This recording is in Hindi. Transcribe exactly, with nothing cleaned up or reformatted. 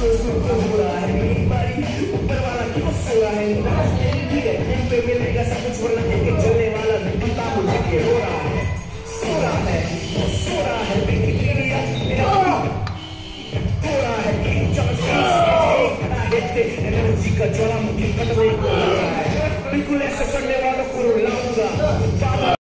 हो रहा है मेरी बारी, ऊपर वाला क्यों सो रहा है, ठीक है इन पे मिलेगा सब कुछ वरना एक जलने वाला नहीं पता मुझे कि रो रहा है, सो रहा है, सो रहा है विकिपीडिया मेरा हो रहा है कि चमत्कार खड़ा है एनर्जी का ज्वालामुखी कटने को लग रहा है, बिल्कुल ऐसा करने वालों को रुलाऊंगा।